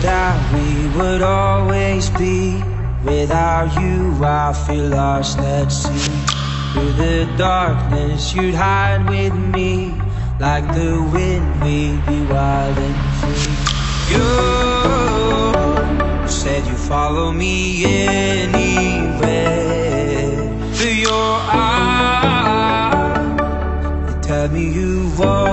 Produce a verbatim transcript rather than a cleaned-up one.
that we would always be. Without you I feel lost, let's see. Through the darkness you'd hide with me. Like the wind we'd be wild and free. You said you'd follow me anywhere. Through your eyes, you tell me you won't.